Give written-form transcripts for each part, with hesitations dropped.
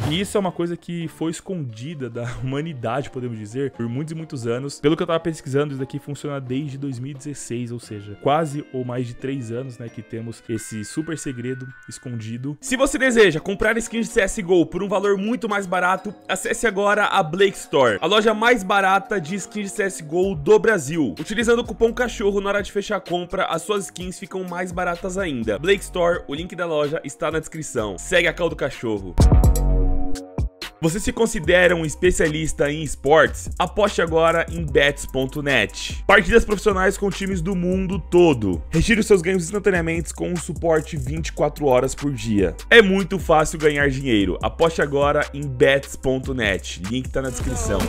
E isso é uma coisa que foi escondida da humanidade, podemos dizer, por muitos e muitos anos. Pelo que eu tava pesquisando, isso daqui funciona desde 2016, ou seja, quase ou mais de 3 anos, né, que temos esse super segredo escondido. Se você deseja comprar skins de CSGO por um valor muito mais barato, acesse agora a Blake Store, a loja mais barata de skins de CSGO do Brasil. Utilizando o cupom CACHORRO na hora de fechar a compra, as suas skins ficam mais baratas ainda. Blake Store, o link da loja está na descrição. Segue a call do cachorro. Você se considera um especialista em esportes? Aposte agora em bets.net. Partidas profissionais com times do mundo todo. Retire os seus ganhos instantaneamente com um suporte 24 horas por dia. É muito fácil ganhar dinheiro. Aposte agora em bets.net. Link tá na descrição.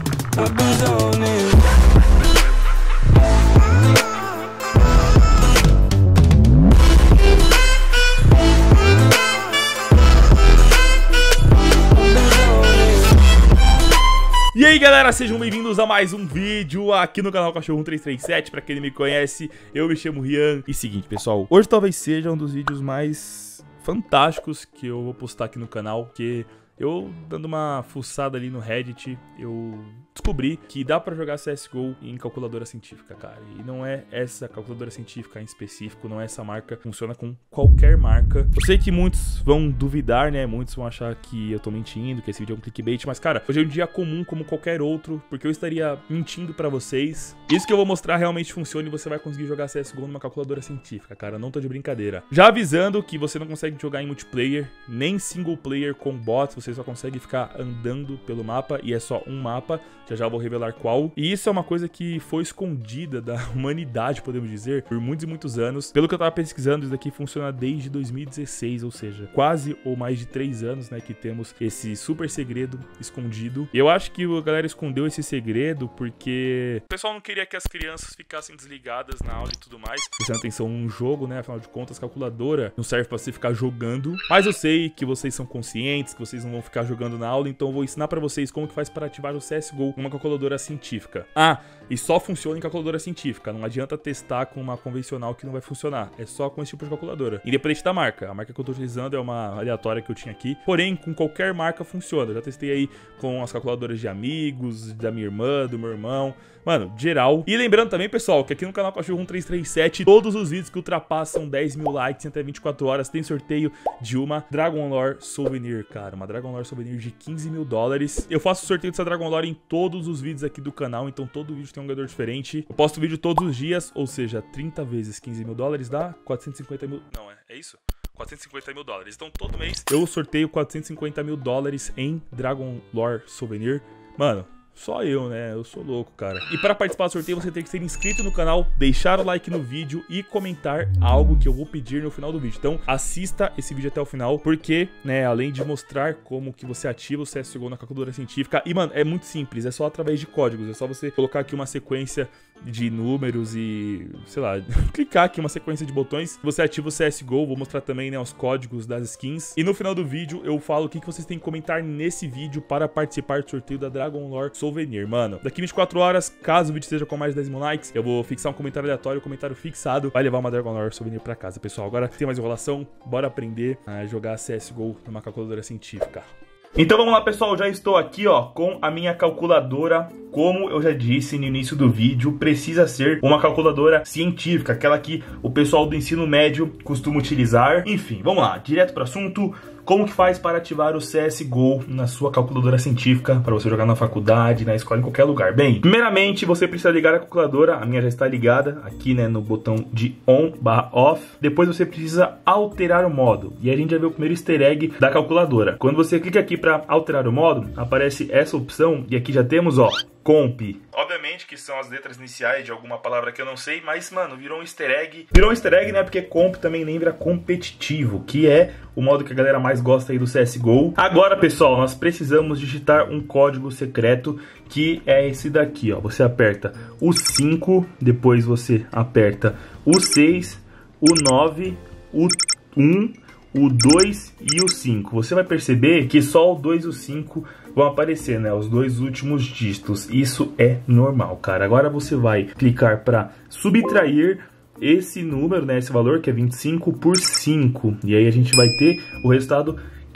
E aí galera, sejam bem-vindos a mais um vídeo aqui no canal Cachorro 1337. Pra quem não me conhece, eu me chamo Rian. E seguinte pessoal, hoje talvez seja um dos vídeos mais fantásticos que eu vou postar aqui no canal, porque eu, dando uma fuçada ali no Reddit, eu descobri que dá pra jogar CSGO em calculadora científica, cara. E não é essa calculadora científica em específico, não é essa marca, funciona com qualquer marca. Eu sei que muitos vão duvidar, né? Muitos vão achar que eu tô mentindo, que esse vídeo é um clickbait, mas cara, hoje é um dia comum como qualquer outro, porque eu estaria mentindo pra vocês. Isso que eu vou mostrar realmente funciona e você vai conseguir jogar CSGO numa calculadora científica, cara. Não tô de brincadeira. Já avisando que você não consegue jogar em multiplayer, nem single player com bots, você só consegue ficar andando pelo mapa e é só um mapa. Já vou revelar qual. E isso é uma coisa que foi escondida da humanidade, podemos dizer, por muitos e muitos anos. Pelo que eu tava pesquisando, isso daqui funciona desde 2016, ou seja, quase ou mais de 3 anos, né, que temos esse super segredo escondido. E eu acho que a galera escondeu esse segredo porque o pessoal não queria que as crianças ficassem desligadas na aula e tudo mais, prestando atenção num jogo, né, afinal de contas, calculadora não serve pra você ficar jogando. Mas eu sei que vocês são conscientes, que vocês não vão ficar jogando na aula, então eu vou ensinar pra vocês como que faz para ativar o CSGO numa calculadora científica. Ah, e só funciona em calculadora científica. Não adianta testar com uma convencional que não vai funcionar. É só com esse tipo de calculadora. Independente da marca. A marca que eu tô utilizando é uma aleatória que eu tinha aqui. Porém, com qualquer marca funciona. Eu já testei aí com as calculadoras de amigos, da minha irmã, do meu irmão. Mano, geral. E lembrando também, pessoal, que aqui no canal Cachorro 1337, todos os vídeos que ultrapassam 10 mil likes em até 24 horas tem sorteio de uma Dragon Lore Souvenir, cara. Uma Dragon Lore Souvenir de 15 mil dólares. Eu faço sorteio dessa Dragon Lore em todos os vídeos aqui do canal, então todo vídeo tem um ganhador diferente. Eu posto vídeo todos os dias, ou seja, 30 vezes 15 mil dólares dá 450 mil... Não, é isso? 450 mil dólares. Então todo mês eu sorteio 450 mil dólares em Dragon Lore Souvenir. Mano, só eu, né? Eu sou louco, cara. E para participar do sorteio, você tem que ser inscrito no canal, deixar o like no vídeo e comentar algo que eu vou pedir no final do vídeo. Então, assista esse vídeo até o final, porque, né, além de mostrar como que você ativa o CSGO na calculadora científica, e, mano, é muito simples, é só através de códigos. É só você colocar aqui uma sequência de números e, sei lá, clicar aqui uma sequência de botões. Você ativa o CSGO, vou mostrar também, né, os códigos das skins. E no final do vídeo, eu falo o que vocês têm que comentar nesse vídeo para participar do sorteio da Dragon Lore Souvenir, mano. Daqui 24 horas, caso o vídeo esteja com mais de 10 mil likes, eu vou fixar um comentário aleatório, um comentário fixado, vai levar uma Dragon Lore Souvenir pra casa, pessoal. Agora, sem mais enrolação, bora aprender a jogar CSGO numa calculadora científica. Então vamos lá, pessoal, já estou aqui, ó, com a minha calculadora. Como eu já disse no início do vídeo, precisa ser uma calculadora científica, aquela que o pessoal do ensino médio costuma utilizar. Enfim, vamos lá, direto para o assunto. Como que faz para ativar o CSGO na sua calculadora científica, para você jogar na faculdade, na escola, em qualquer lugar? Bem, primeiramente você precisa ligar a calculadora, a minha já está ligada aqui, né, no botão de on/off. Depois você precisa alterar o modo, e a gente já vê o primeiro easter egg da calculadora. Quando você clica aqui para alterar o modo, aparece essa opção, e aqui já temos, ó, comp. Obviamente que são as letras iniciais de alguma palavra que eu não sei, mas, mano, virou um easter egg. Virou um easter egg, né, porque comp também lembra competitivo, que é o modo que a galera mais gosta aí do CSGO. Agora, pessoal, nós precisamos digitar um código secreto, que é esse daqui, ó. Você aperta o 5, depois você aperta o 6, o 9, o 1, o 2 e o 5. Você vai perceber que só o 2 e o 5 vão aparecer, né? Os dois últimos dígitos. Isso é normal, cara. Agora você vai clicar para subtrair esse número, né? Esse valor que é 25 por 5. E aí a gente vai ter o resultado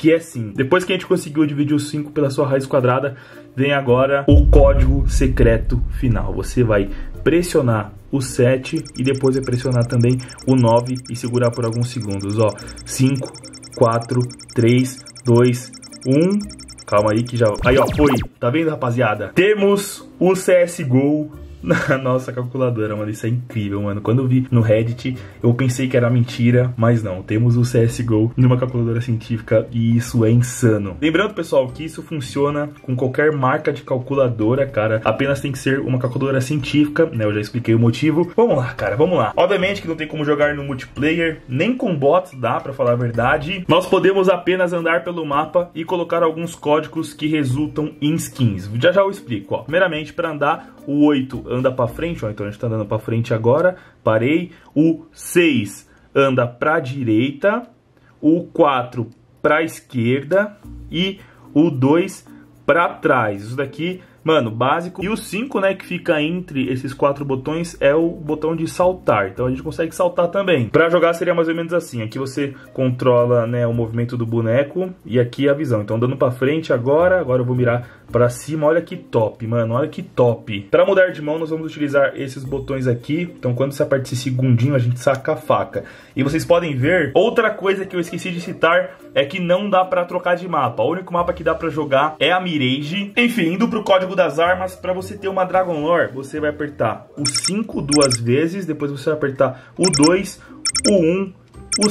que é sim. Depois que a gente conseguiu dividir o 5 pela sua raiz quadrada, vem agora o código secreto final. Você vai pressionar o 7 e depois vai pressionar também o 9 e segurar por alguns segundos, ó. 5, 4, 3, 2, 1... Calma aí que já... Aí, ó, foi. Tá vendo, rapaziada? Temos o CSGO na nossa calculadora, mano. Isso é incrível, mano. Quando eu vi no Reddit, eu pensei que era mentira, mas não. Temos o CSGO numa calculadora científica e isso é insano. Lembrando, pessoal, que isso funciona com qualquer marca de calculadora, cara. Apenas tem que ser uma calculadora científica, né? Eu já expliquei o motivo. Vamos lá, cara, vamos lá. Obviamente que não tem como jogar no multiplayer, nem com bots dá, pra falar a verdade. Nós podemos apenas andar pelo mapa e colocar alguns códigos que resultam em skins. Já eu explico, ó. Primeiramente, para andar, o 8 anda pra frente, ó, então a gente tá andando pra frente agora, parei. O 6 anda pra direita, o 4 pra esquerda e o 2 pra trás. Isso daqui, mano, básico. E o 5, né, que fica entre esses 4 botões é o botão de saltar. Então a gente consegue saltar também. Pra jogar seria mais ou menos assim. Aqui você controla, né, o movimento do boneco e aqui a visão. Então andando pra frente agora eu vou mirar pra cima. Olha que top, mano, olha que top. Pra mudar de mão nós vamos utilizar esses botões aqui. Então quando você aperta esse segundinho a gente saca a faca. E vocês podem ver, outra coisa que eu esqueci de citar é que não dá pra trocar de mapa. O único mapa que dá pra jogar é a Mirage. Enfim, indo pro código das armas, pra você ter uma Dragon Lore, você vai apertar o 5 duas vezes, depois você vai apertar o 2, o 1, o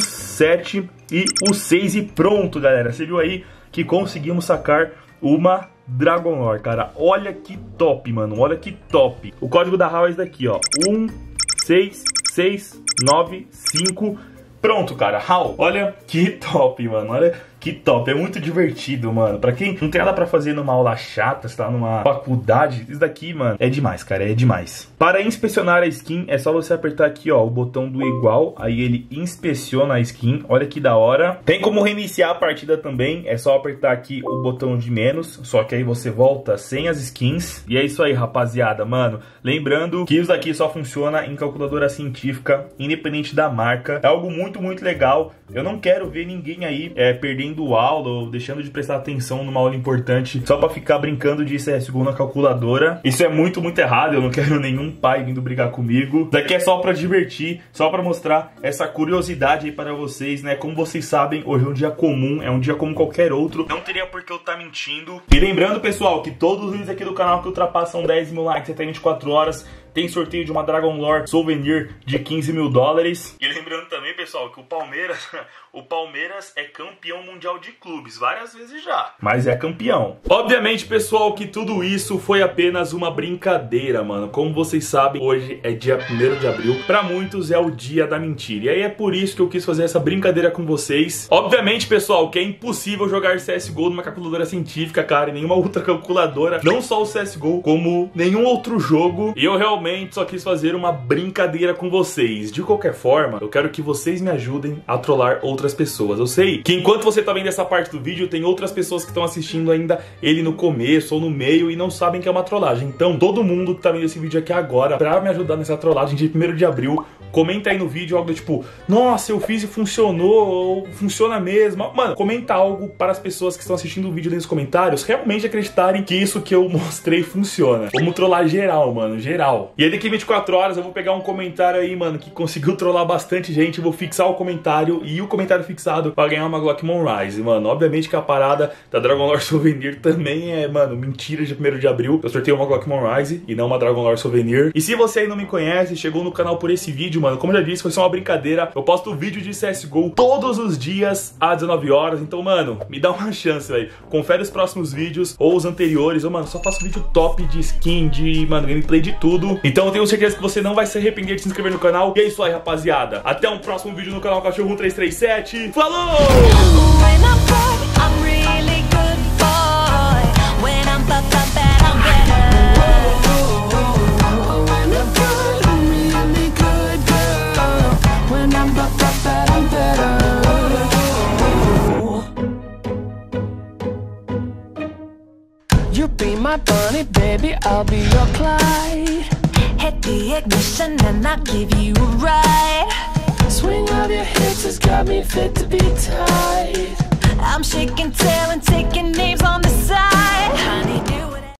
7 e o 6 e pronto, galera. Você viu aí que conseguimos sacar uma Dragon Lore, cara. Olha que top, mano, olha que top. O código da HAL é esse daqui, ó. 1, 6, 6, 9, 5... Pronto, cara, HAL. Olha que top, mano. Olha que top. É muito divertido, mano. Pra quem não tem nada pra fazer numa aula chata, você tá numa faculdade, isso daqui, mano, é demais, cara. É demais. Para inspecionar a skin, é só você apertar aqui, ó, o botão do igual. Aí ele inspeciona a skin. Olha que da hora. Tem como reiniciar a partida também. É só apertar aqui o botão de menos. Só que aí você volta sem as skins. E é isso aí, rapaziada, mano. Lembrando que isso daqui só funciona em calculadora científica, independente da marca. É algo muito legal. Eu não quero ver ninguém aí perdendo aula ou deixando de prestar atenção numa aula importante só pra ficar brincando de CSGO na calculadora. Isso é muito errado. Eu não quero nenhum pai vindo brigar comigo. Daqui é só pra divertir, só pra mostrar essa curiosidade aí para vocês, né? Como vocês sabem, hoje é um dia comum, é um dia como qualquer outro. Não teria por que eu estar mentindo. E lembrando, pessoal, que todos os vídeos aqui do canal que ultrapassam 10 mil likes até 24 horas tem sorteio de uma Dragon Lore Souvenir de 15 mil dólares. E lembrando também, pessoal, que o Palmeiras é campeão mundial de clubes, várias vezes já. Mas é campeão. Obviamente, pessoal, que tudo isso foi apenas uma brincadeira, mano. Como vocês sabem, hoje é dia 1º de abril. Pra muitos é o dia da mentira. E aí é por isso que eu quis fazer essa brincadeira com vocês. Obviamente, pessoal, que é impossível jogar CSGO numa calculadora científica, cara, e nenhuma outra calculadora. Não só o CSGO, como nenhum outro jogo. E eu realmente só quis fazer uma brincadeira com vocês. De qualquer forma, eu quero que vocês me ajudem a trollar outras pessoas. Eu sei que enquanto você tá vendo essa parte do vídeo, tem outras pessoas que estão assistindo ainda ele no começo ou no meio e não sabem que é uma trollagem. Então, todo mundo que tá vendo esse vídeo aqui agora, pra me ajudar nessa trollagem de 1º de abril, comenta aí no vídeo algo do tipo, nossa, eu fiz e funcionou, ou funciona mesmo. Mano, comenta algo para as pessoas que estão assistindo o vídeo nos comentários realmente acreditarem que isso que eu mostrei funciona. Vamos trollar geral, mano, geral. E aí daqui 24 horas eu vou pegar um comentário aí, mano, que conseguiu trollar bastante gente, eu vou fixar o comentário e o comentário fixado vai ganhar uma Glockmon Rise, mano. Obviamente que a parada da Dragon Lore Souvenir também é, mano, mentira de 1º de abril. Eu sorteio uma Glockmon Rise e não uma Dragon Lore Souvenir. E se você aí não me conhece, chegou no canal por esse vídeo, mano, como eu já disse, foi só uma brincadeira. Eu posto vídeo de CSGO todos os dias às 19 horas. Então, mano, me dá uma chance, velho. Confere os próximos vídeos ou os anteriores. Eu, mano, só faço vídeo top de skin, de, mano, gameplay de tudo. Então eu tenho certeza que você não vai se arrepender de se inscrever no canal. E é isso aí, rapaziada. Até um próximo vídeo no canal Cachorro 1337. Falou! You be my bunny, baby, I'll be your Clyde. Hit the ignition and I'll give you a ride. Swing of your hips has got me fit to be tied. I'm shaking, tail and taking names.